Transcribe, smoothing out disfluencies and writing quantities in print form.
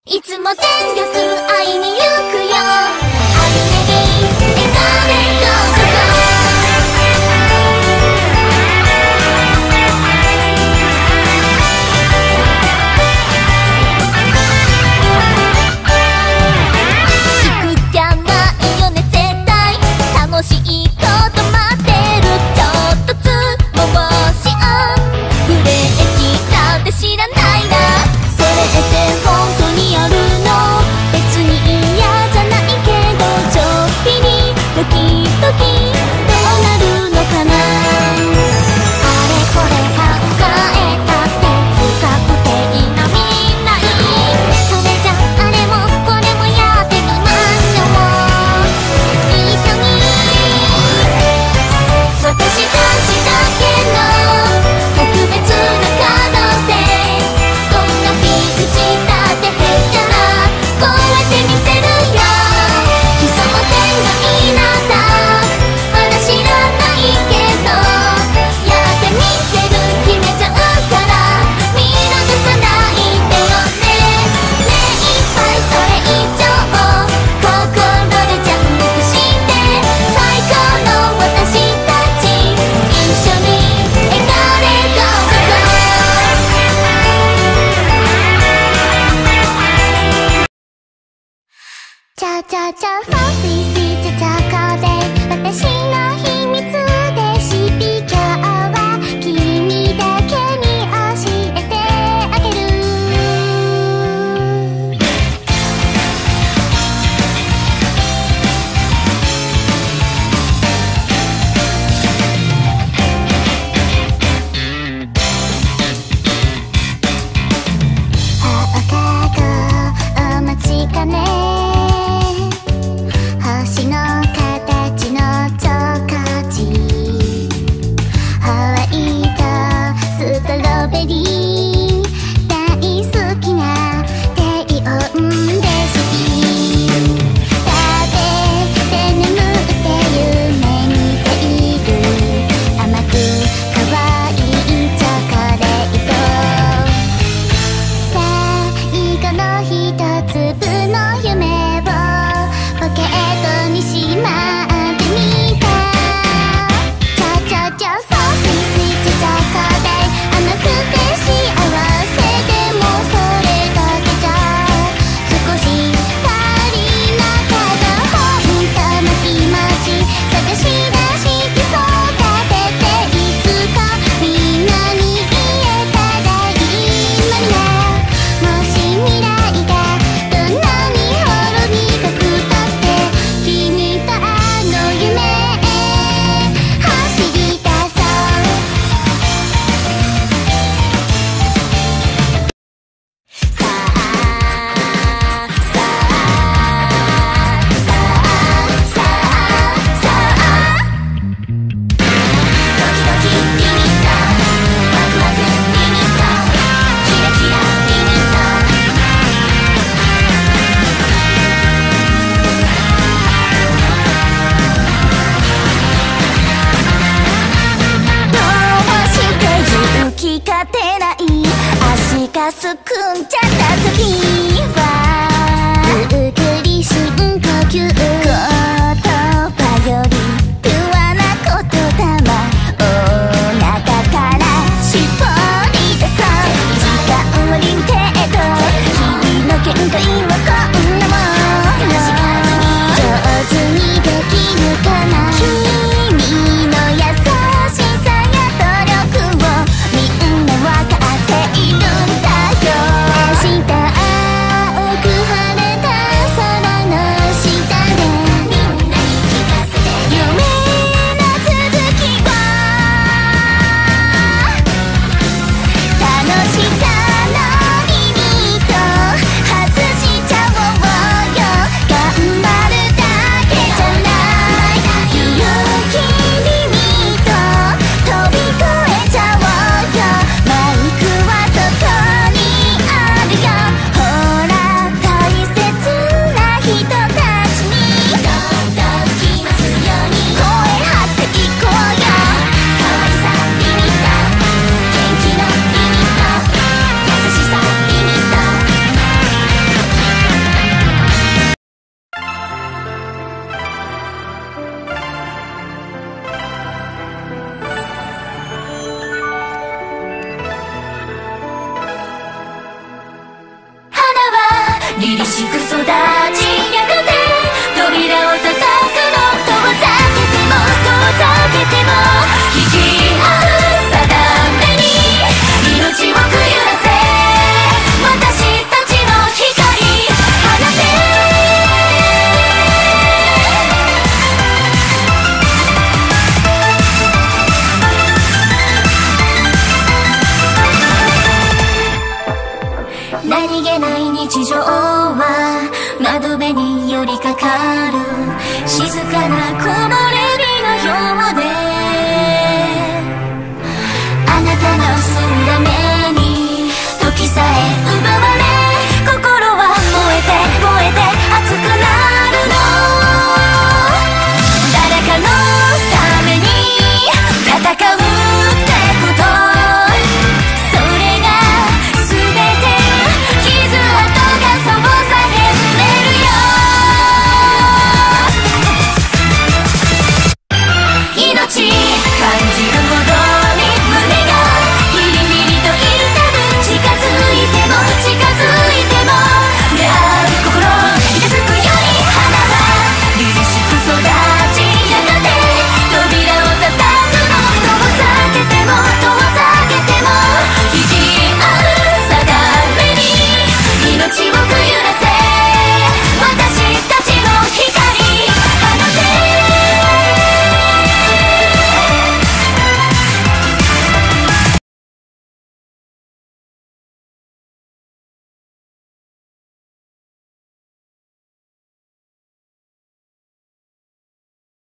いつも全力会いに行くよ。アルネギエカレット行くじゃないよね絶対。楽しいこと待ってる。ちょっとつもうしよう。ブレーキなんて知らないな。それって本当にあるの？別に嫌じゃないけどちょっぴりドキドキどうなるのかな。あれこれ考えたって不確定な未来。それじゃあれもこれもやってみましょう。一緒に私たちだけの特別なカードでどんなピンチだってへっちゃら超えてみせるよ。奇想天外なんだまだ知らないけどやってみせる。決めちゃうから見逃さないでよね。目いっぱいそれ以上心でジャンプして最高の私たち一緒に描かれどうぞ。チャチャチャファーシーシーチャチャコで私の秘密でシピ今日は君だけに教えてあげる。放課後お待ちかね。星の形のチョコチホワイトストロベリー大好きな低温レシピ。食べて眠って夢見ている甘く可愛いチョコレート。最後の一粒の夢をポケットにしまってみた。ちょちょちょそうスイスイチチョコで甘くて幸せでもそれだけじゃ少し足りなかった。本当の気持ち探し出してそう食べていつかみんなに言えたらいいのにな。もし未来がどんなに滅びかくたって君とあの夢へ走り出そう。さあさあさあさあさあドキドキリミットワクワクリミットキラキラリミット。どうして勇気が出ない足がすくんじゃった時はゆっくり深呼吸。言葉よりピュアな言霊お腹から絞り出そう。時間をリンテート日々の限界はこんなもの上手にできるかな。君の優しさや努力をみんなわかっているんだよ。安心しく育